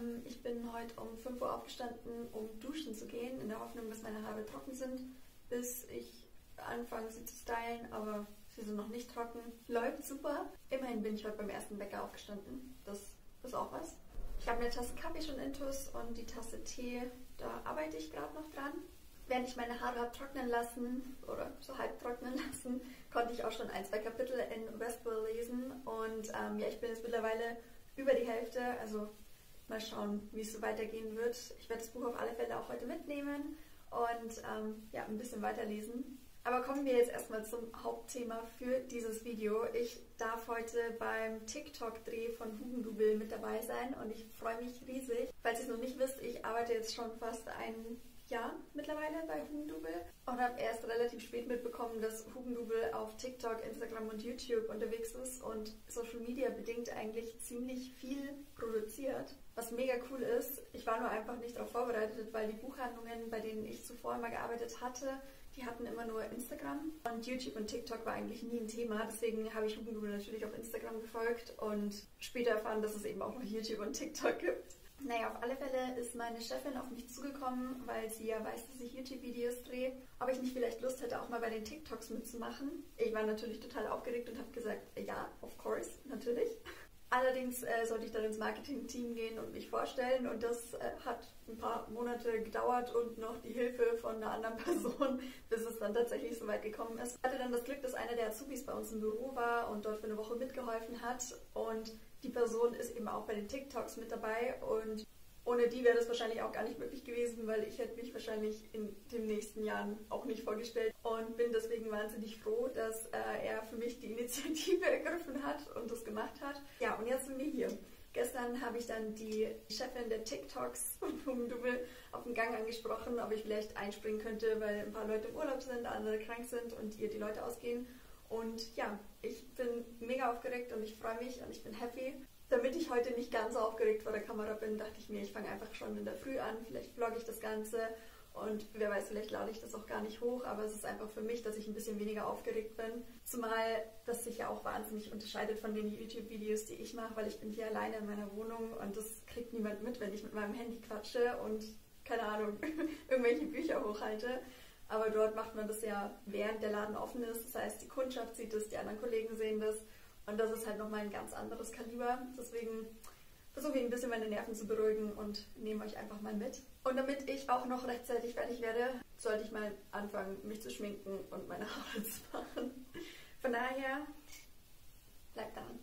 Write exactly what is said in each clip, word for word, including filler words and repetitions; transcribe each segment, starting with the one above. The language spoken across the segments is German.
Ähm, ich bin heute um fünf Uhr aufgestanden, um duschen zu gehen, in der Hoffnung, dass meine Haare trocken sind, bis ich anfange, sie zu stylen, aber sie sind noch nicht trocken. Läuft super. Immerhin bin ich heute beim ersten Wecker aufgestanden. Das ist auch was. Ich habe eine Tasse Kaffee schon intus und die Tasse Tee, da arbeite ich gerade noch dran. Während ich meine Haare habe trocknen lassen, oder so halb trocknen lassen, konnte ich auch schon ein, zwei Kapitel in Westworld lesen. Und ähm, ja, ich bin jetzt mittlerweile über die Hälfte, also mal schauen, wie es so weitergehen wird. Ich werde das Buch auf alle Fälle auch heute mitnehmen und ähm, ja, ein bisschen weiterlesen. Aber kommen wir jetzt erstmal zum Hauptthema für dieses Video. Ich darf heute beim TikTok-Dreh von Hugendubel mit dabei sein und ich freue mich riesig. Falls ihr es noch nicht wisst, ich arbeite jetzt schon fast ein Jahr mittlerweile bei Hugendubel und habe erst relativ spät mitbekommen, dass Hugendubel auf TikTok, Instagram und YouTube unterwegs ist und Social Media bedingt eigentlich ziemlich viel produziert, was mega cool ist. Ich war nur einfach nicht darauf vorbereitet, weil die Buchhandlungen, bei denen ich zuvor immer gearbeitet hatte, die hatten immer nur Instagram und YouTube und TikTok war eigentlich nie ein Thema. Deswegen habe ich Hugendubel natürlich auf Instagram gefolgt und später erfahren, dass es eben auch noch YouTube und TikTok gibt. Naja, auf alle Fälle ist meine Chefin auf mich zugekommen, weil sie ja weiß, dass ich YouTube-Videos drehe, ob ich nicht vielleicht Lust hätte, auch mal bei den TikToks mitzumachen. Ich war natürlich total aufgeregt und habe gesagt, ja, of course, natürlich. Allerdings äh, sollte ich dann ins Marketing-Team gehen und mich vorstellen und das äh, hat ein paar Monate gedauert und noch die Hilfe von einer anderen Person, bis es dann tatsächlich so weit gekommen ist. Ich hatte dann das Glück, dass einer der Azubis bei uns im Büro war und dort für eine Woche mitgeholfen hat und die Person ist eben auch bei den TikToks mit dabei und ohne die wäre das wahrscheinlich auch gar nicht möglich gewesen, weil ich hätte mich wahrscheinlich in den nächsten Jahren auch nicht vorgestellt und bin deswegen wahnsinnig froh, dass äh, er für mich die Initiative ergriffen hat und das gemacht hat. Ja, und jetzt sind wir hier. Gestern habe ich dann die Chefin der TikToks von Hugendubel auf den Gang angesprochen, ob ich vielleicht einspringen könnte, weil ein paar Leute im Urlaub sind, andere krank sind und ihr die Leute ausgehen. Und ja, ich bin mega aufgeregt und ich freue mich und ich bin happy. Damit ich heute nicht ganz so aufgeregt vor der Kamera bin, dachte ich mir, ich fange einfach schon in der Früh an, vielleicht vlogge ich das Ganze und wer weiß, vielleicht lade ich das auch gar nicht hoch, aber es ist einfach für mich, dass ich ein bisschen weniger aufgeregt bin. Zumal das sich ja auch wahnsinnig unterscheidet von den YouTube-Videos, die ich mache, weil ich bin hier alleine in meiner Wohnung und das kriegt niemand mit, wenn ich mit meinem Handy quatsche und, keine Ahnung, irgendwelche Bücher hochhalte. Aber dort macht man das ja, während der Laden offen ist, das heißt, die Kundschaft sieht es, die anderen Kollegen sehen das. Und das ist halt nochmal ein ganz anderes Kaliber. Deswegen versuche ich ein bisschen meine Nerven zu beruhigen und nehme euch einfach mal mit. Und damit ich auch noch rechtzeitig fertig werde, sollte ich mal anfangen, mich zu schminken und meine Haare zu machen. Von daher, bleibt dran.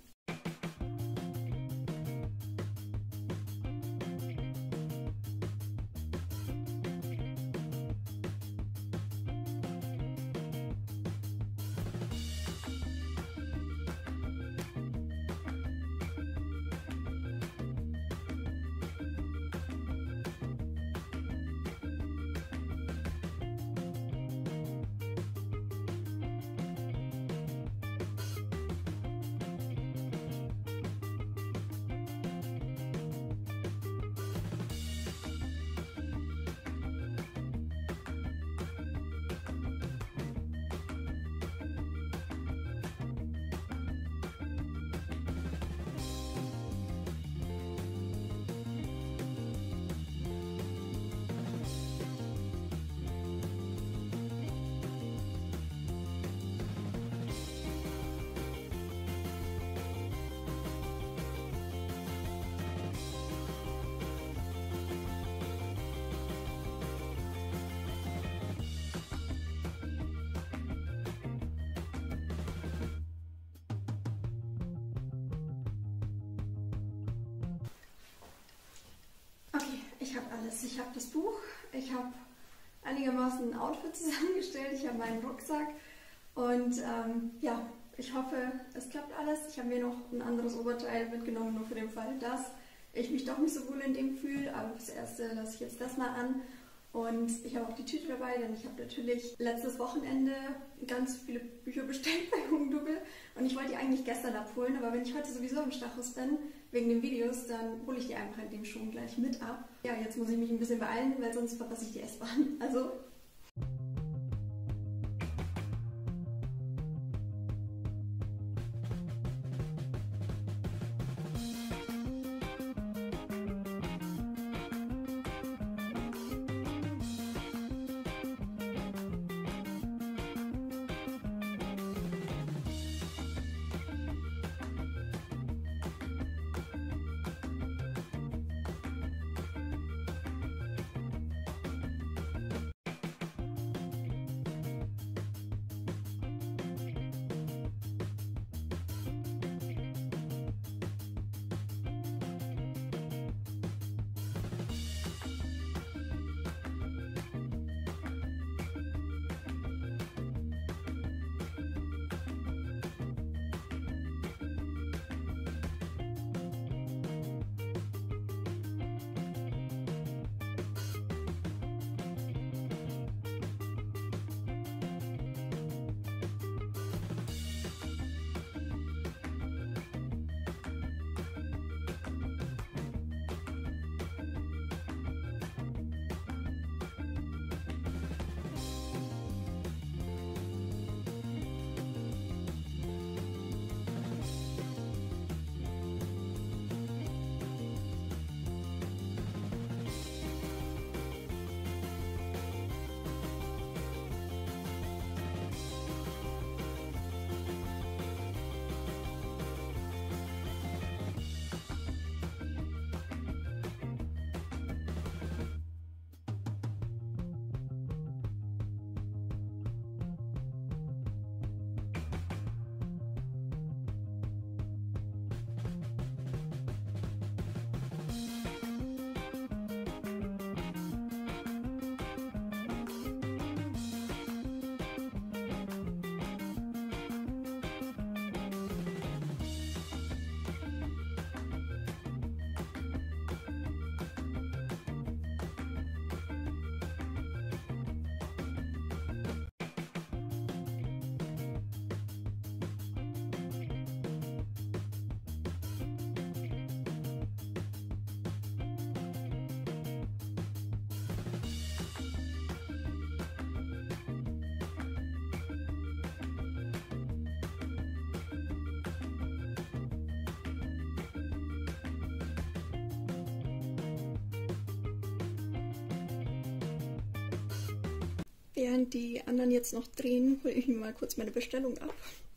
Ich habe alles. Ich habe das Buch, ich habe einigermaßen ein Outfit zusammengestellt, ich habe meinen Rucksack und ähm, ja, ich hoffe, es klappt alles. Ich habe mir noch ein anderes Oberteil mitgenommen, nur für den Fall, dass ich mich doch nicht so wohl in dem fühle, aber fürs Erste lasse ich jetzt das mal an. Und ich habe auch die Tüte dabei, denn ich habe natürlich letztes Wochenende ganz viele Bücher bestellt bei Hugendubel und ich wollte die eigentlich gestern abholen, aber wenn ich heute sowieso im Stachus bin, wegen den Videos, dann hole ich die einfach in dem schon gleich mit ab. Ja, jetzt muss ich mich ein bisschen beeilen, weil sonst verpasse ich die S-Bahn. Also Während die anderen jetzt noch drehen, hole ich mir mal kurz meine Bestellung ab.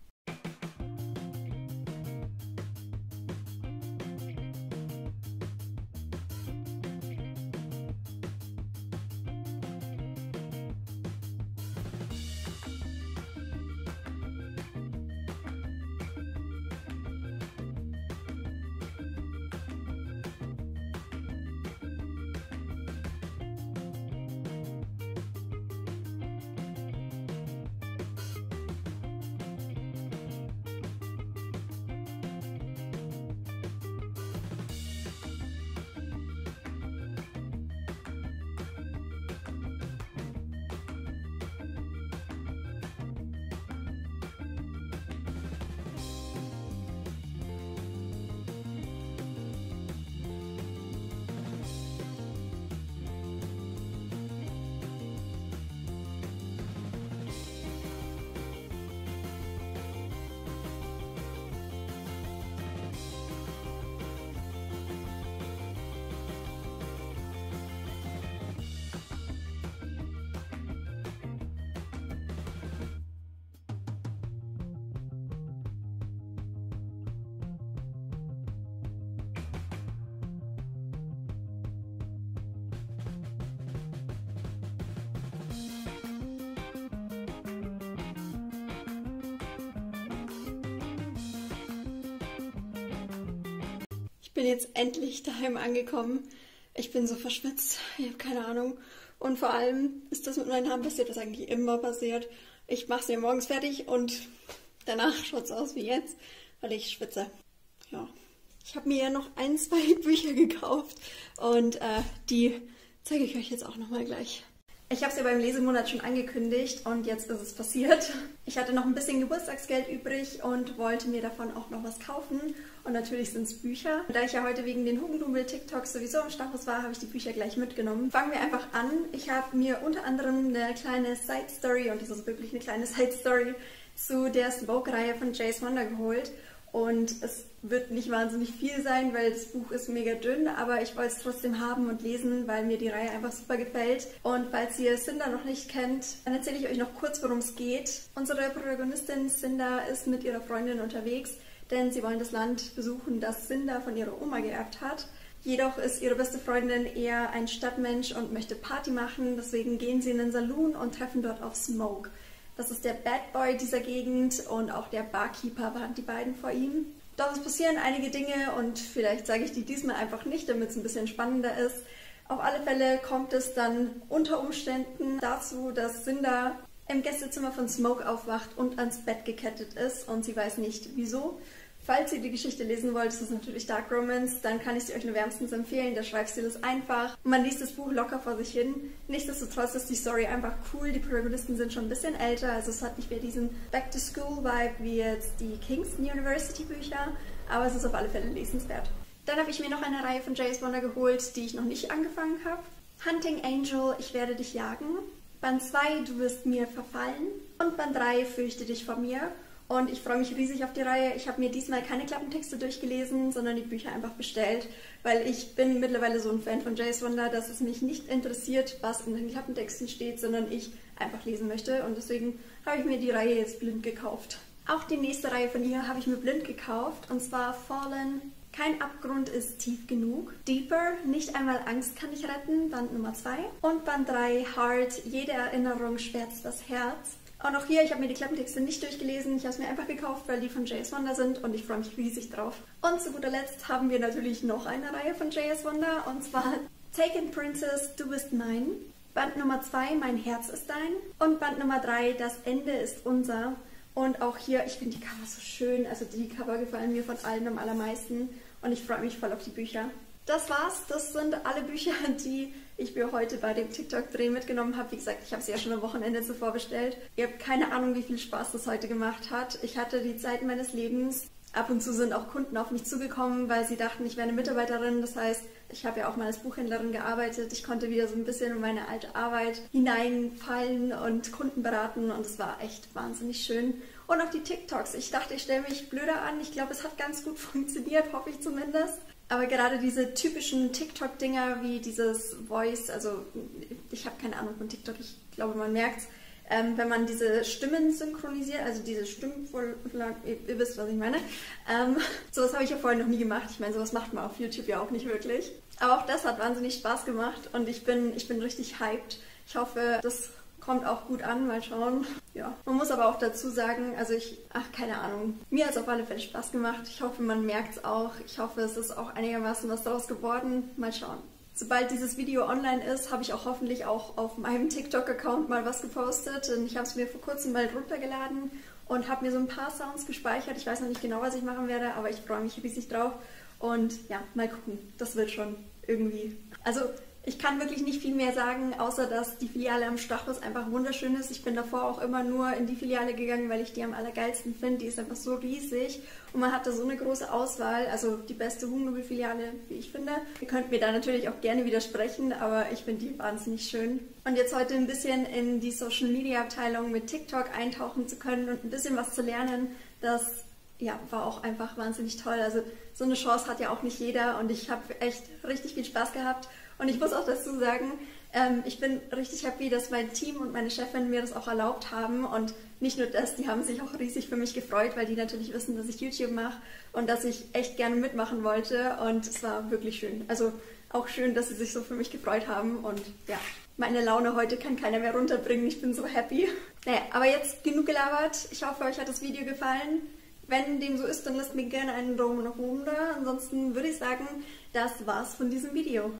Ich bin jetzt endlich daheim angekommen. Ich bin so verschwitzt, ich habe keine Ahnung. Und vor allem ist das mit meinen Haaren passiert, was eigentlich immer passiert. Ich mache sie morgens fertig und danach schaut es aus wie jetzt, weil ich schwitze. Ja. Ich habe mir ja noch ein, zwei Bücher gekauft und äh, die zeige ich euch jetzt auch nochmal gleich. Ich habe es ja beim Lesemonat schon angekündigt und jetzt ist es passiert. Ich hatte noch ein bisschen Geburtstagsgeld übrig und wollte mir davon auch noch was kaufen. Und natürlich sind es Bücher. Da ich ja heute wegen den Hugendubel-TikToks sowieso am Stachus war, habe ich die Bücher gleich mitgenommen. Fangen wir einfach an. Ich habe mir unter anderem eine kleine Side-Story, und das ist wirklich eine kleine Side-Story, zu der Smoke-Reihe von Jace Wonder geholt. Und es wird nicht wahnsinnig viel sein, weil das Buch ist mega dünn, aber ich wollte es trotzdem haben und lesen, weil mir die Reihe einfach super gefällt. Und falls ihr Cinder noch nicht kennt, dann erzähle ich euch noch kurz, worum es geht. Unsere Protagonistin Cinder ist mit ihrer Freundin unterwegs, denn sie wollen das Land besuchen, das Cinder von ihrer Oma geerbt hat. Jedoch ist ihre beste Freundin eher ein Stadtmensch und möchte Party machen, deswegen gehen sie in den Saloon und treffen dort auf Smoke. Das ist der Bad Boy dieser Gegend und auch der Barkeeper waren die beiden vor ihm. Doch es passieren einige Dinge und vielleicht sage ich die diesmal einfach nicht, damit es ein bisschen spannender ist. Auf alle Fälle kommt es dann unter Umständen dazu, dass Cinder im Gästezimmer von Smoke aufwacht und ans Bett gekettet ist und sie weiß nicht wieso. Falls ihr die Geschichte lesen wollt, das ist natürlich Dark Romance, dann kann ich sie euch nur wärmstens empfehlen. Der Schreibstil ist einfach und man liest das Buch locker vor sich hin. Nichtsdestotrotz ist die Story einfach cool. Die Protagonisten sind schon ein bisschen älter, also es hat nicht mehr diesen Back-to-School-Vibe wie jetzt die Kingston University-Bücher, aber es ist auf alle Fälle lesenswert. Dann habe ich mir noch eine Reihe von Jace Wonder geholt, die ich noch nicht angefangen habe. Hunting Angel, ich werde dich jagen. Band zwei, du wirst mir verfallen. Und Band drei, fürchte dich vor mir. Und ich freue mich riesig auf die Reihe. Ich habe mir diesmal keine Klappentexte durchgelesen, sondern die Bücher einfach bestellt, weil ich bin mittlerweile so ein Fan von Jace Wonder, dass es mich nicht interessiert, was in den Klappentexten steht, sondern ich einfach lesen möchte. Und deswegen habe ich mir die Reihe jetzt blind gekauft. Auch die nächste Reihe von ihr habe ich mir blind gekauft, und zwar Fallen. Kein Abgrund ist tief genug. Deeper, nicht einmal Angst kann dich retten, Band Nummer zwei. Und Band drei, Heart, jede Erinnerung schwärzt das Herz. Und auch hier, ich habe mir die Klappentexte nicht durchgelesen, ich habe es mir einfach gekauft, weil die von Jace Wonder sind und ich freue mich riesig drauf. Und zu guter Letzt haben wir natürlich noch eine Reihe von Jace Wonder, und zwar Taken Princess, du bist mein. Band Nummer zwei, Mein Herz ist dein. Und Band Nummer drei, Das Ende ist unser. Und auch hier, ich finde die Cover so schön, also die Cover gefallen mir von allen am allermeisten und ich freue mich voll auf die Bücher. Das war's, das sind alle Bücher, die ich mir heute bei dem TikTok-Dreh mitgenommen habe. Wie gesagt, ich habe sie ja schon am Wochenende zuvor bestellt. Ihr habt keine Ahnung, wie viel Spaß das heute gemacht hat. Ich hatte die Zeit meines Lebens. Ab und zu sind auch Kunden auf mich zugekommen, weil sie dachten, ich wäre eine Mitarbeiterin. Das heißt, ich habe ja auch mal als Buchhändlerin gearbeitet. Ich konnte wieder so ein bisschen in meine alte Arbeit hineinfallen und Kunden beraten und es war echt wahnsinnig schön. Und auch die TikToks. Ich dachte, ich stelle mich blöder an. Ich glaube, es hat ganz gut funktioniert, hoffe ich zumindest. Aber gerade diese typischen TikTok-Dinger wie dieses Voice, also ich habe keine Ahnung von TikTok, ich glaube, man merkt es, ähm, wenn man diese Stimmen synchronisiert, also diese Stimmenvorlagen, ihr, ihr wisst, was ich meine. Ähm, sowas habe ich ja vorher noch nie gemacht. Ich meine, sowas macht man auf YouTube ja auch nicht wirklich. Aber auch das hat wahnsinnig Spaß gemacht und ich bin, ich bin richtig hyped. Ich hoffe, das kommt auch gut an, mal schauen. Ja, man muss aber auch dazu sagen, also ich, ach, keine Ahnung, mir hat es auf alle Fälle Spaß gemacht. Ich hoffe, man merkt es auch. Ich hoffe, es ist auch einigermaßen was daraus geworden. Mal schauen. Sobald dieses Video online ist, habe ich auch hoffentlich auch auf meinem TikTok-Account mal was gepostet. Und ich habe es mir vor kurzem mal runtergeladen und habe mir so ein paar Sounds gespeichert. Ich weiß noch nicht genau, was ich machen werde, aber ich freue mich riesig drauf. Und ja, mal gucken. Das wird schon irgendwie. Also ich kann wirklich nicht viel mehr sagen, außer dass die Filiale am Stachus einfach wunderschön ist. Ich bin davor auch immer nur in die Filiale gegangen, weil ich die am allergeilsten finde. Die ist einfach so riesig und man hat da so eine große Auswahl. Also die beste Hugendubel-Filiale, wie ich finde. Ihr könnt mir da natürlich auch gerne widersprechen, aber ich finde die wahnsinnig schön. Und jetzt heute ein bisschen in die Social-Media-Abteilung mit TikTok eintauchen zu können und ein bisschen was zu lernen, das ja, war auch einfach wahnsinnig toll. Also so eine Chance hat ja auch nicht jeder und ich habe echt richtig viel Spaß gehabt. Und ich muss auch dazu sagen, ähm, ich bin richtig happy, dass mein Team und meine Chefin mir das auch erlaubt haben. Und nicht nur das, die haben sich auch riesig für mich gefreut, weil die natürlich wissen, dass ich YouTube mache und dass ich echt gerne mitmachen wollte. Und es war wirklich schön. Also auch schön, dass sie sich so für mich gefreut haben. Und ja, meine Laune heute kann keiner mehr runterbringen. Ich bin so happy. Naja, aber jetzt genug gelabert. Ich hoffe, euch hat das Video gefallen. Wenn dem so ist, dann lasst mir gerne einen Daumen nach oben da. Ansonsten würde ich sagen, das war's von diesem Video.